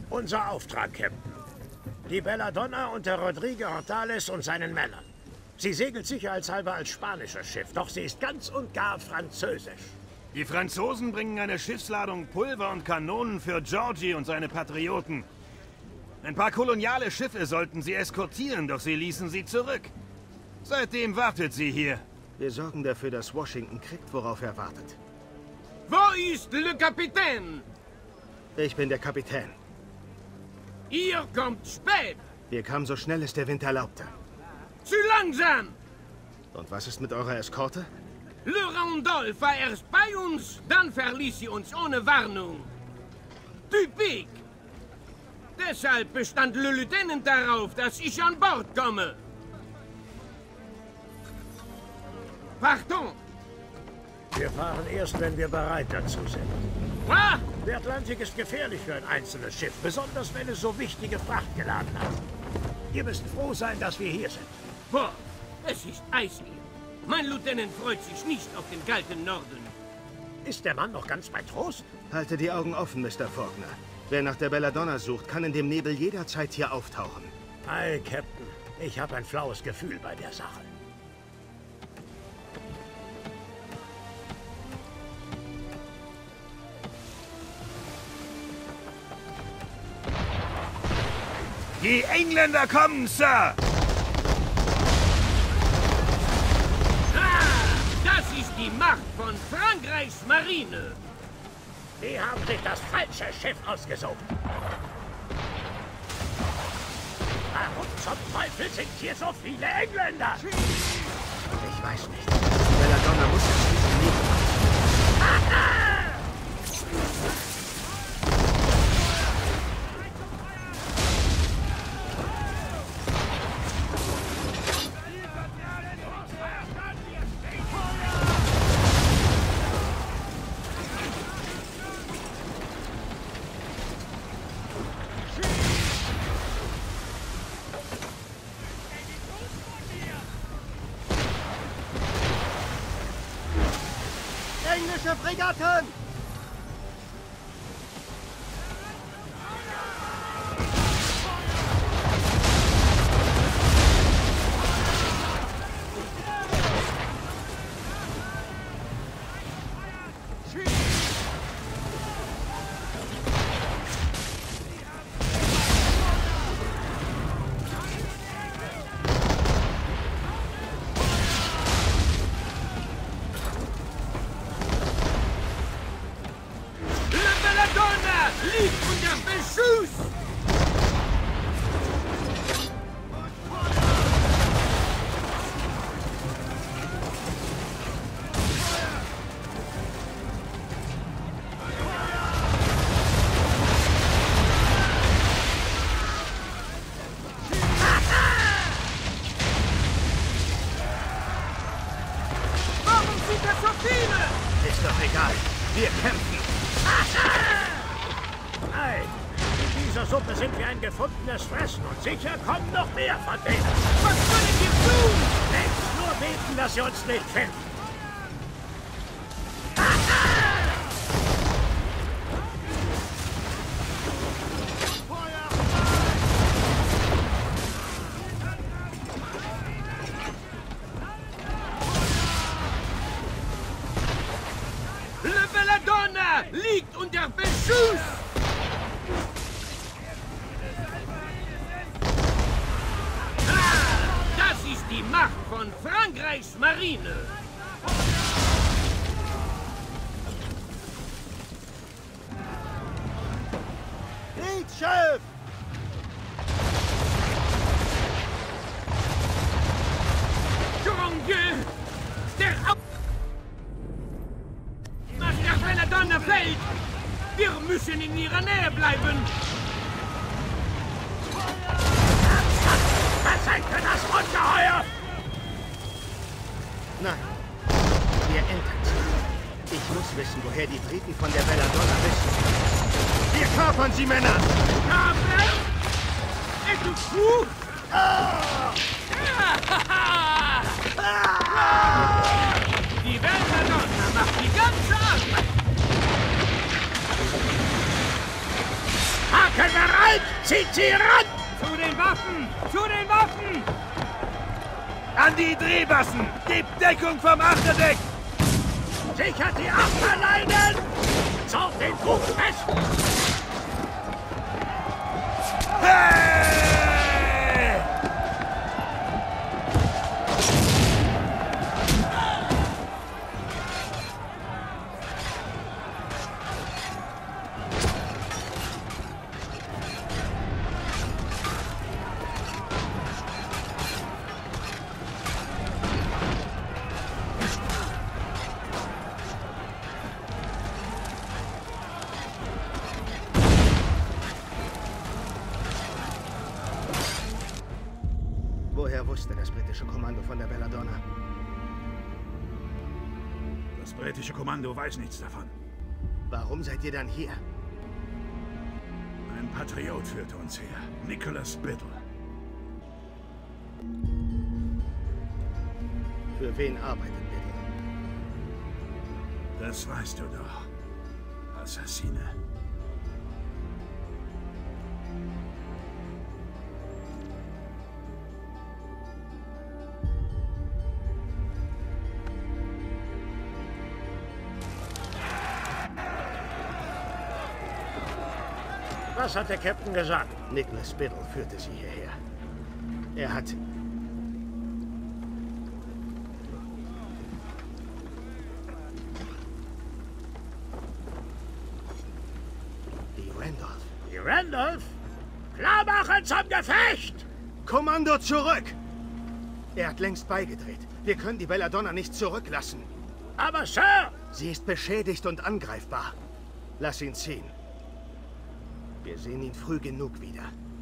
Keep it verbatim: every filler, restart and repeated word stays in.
Unser Auftrag, Captain. Die Belladonna unter Rodrigo Hortales und seinen Männern. Sie segelt sicherheitshalber als spanisches Schiff, doch sie ist ganz und gar französisch. Die Franzosen bringen eine Schiffsladung Pulver und Kanonen für Georgie und seine Patrioten. Ein paar koloniale Schiffe sollten sie eskortieren, doch sie ließen sie zurück. Seitdem wartet sie hier. Wir sorgen dafür, dass Washington kriegt, worauf er wartet. Wo ist le Kapitän? Ich bin der Kapitän. Ihr kommt spät. Wir kamen so schnell es der Wind erlaubte. Zu langsam. Und was ist mit eurer Eskorte? Le Randolph war erst bei uns, dann verließ sie uns ohne Warnung. Typique. Deshalb bestand Le Lieutenant darauf, dass ich an Bord komme. Pardon. Wir fahren erst, wenn wir bereit dazu sind. Was? Der Atlantik ist gefährlich für ein einzelnes Schiff, besonders wenn es so wichtige Fracht geladen hat. Ihr müsst froh sein, dass wir hier sind. Boah, es ist Eis hier. Mein Lieutenant freut sich nicht auf den kalten Norden. Ist der Mann noch ganz bei Trost? Halte die Augen offen, Mister Faulkner. Wer nach der Belladonna sucht, kann in dem Nebel jederzeit hier auftauchen. Ei, Captain. Ich habe ein flaues Gefühl bei der Sache. Die Engländer kommen, Sir! Das ist die Macht von Frankreichs Marine. Die haben sich das falsche Schiff ausgesucht. Warum zum Teufel sind hier so viele Engländer? Ich weiß nicht. Die Belladonna muss es nicht nehmen. Englische Fregatten! Liegt unter Beschuss! Warum sind das so viele? Ist doch egal. Wir kämpfen. Nein, in dieser Suppe sind wir ein gefundenes Fressen und sicher kommen noch mehr von denen. Was können wir tun? Nichts, nur beten, dass sie uns nicht finden. Le Belladonna liegt unter Beschuss! Das ist die Macht von Frankreichs Marine. Kriegsschiff! Grand Dieu! Der Au Was der Belladonna fällt! Wir müssen in ihrer Nähe bleiben! Was seid ihr das Ungeheuer? Nein, wir entern sie. Ich muss wissen, woher die Briten von der Belladonna wissen. Wir kapern sie, Männer! Kapern? Es ist gut! Die Belladonna macht die ganze Arbeit! Habt Waffen bereit! Zieht sie ran! Zu den Waffen! Zu den Waffen! An die Drehbassen! Gebt Deckung vom Achterdeck! Sichert die Achterleinen! Zaugt den Bug fest! Hey! Woher wusste das britische Kommando von der Belladonna? Das britische Kommando weiß nichts davon. Warum seid ihr dann hier? Ein Patriot führte uns her. Nicholas Biddle. Für wen arbeitet Biddle? Das weißt du doch. Assassine. Was hat der Captain gesagt? Nicholas Biddle führte sie hierher. Er hat... Die Randolph. Die Randolph? Klar machen zum Gefecht! Kommando zurück! Er hat längst beigedreht. Wir können die Belladonna nicht zurücklassen. Aber Sir! Sie ist beschädigt und angreifbar. Lass ihn ziehen. Wir sehen ihn früh genug wieder.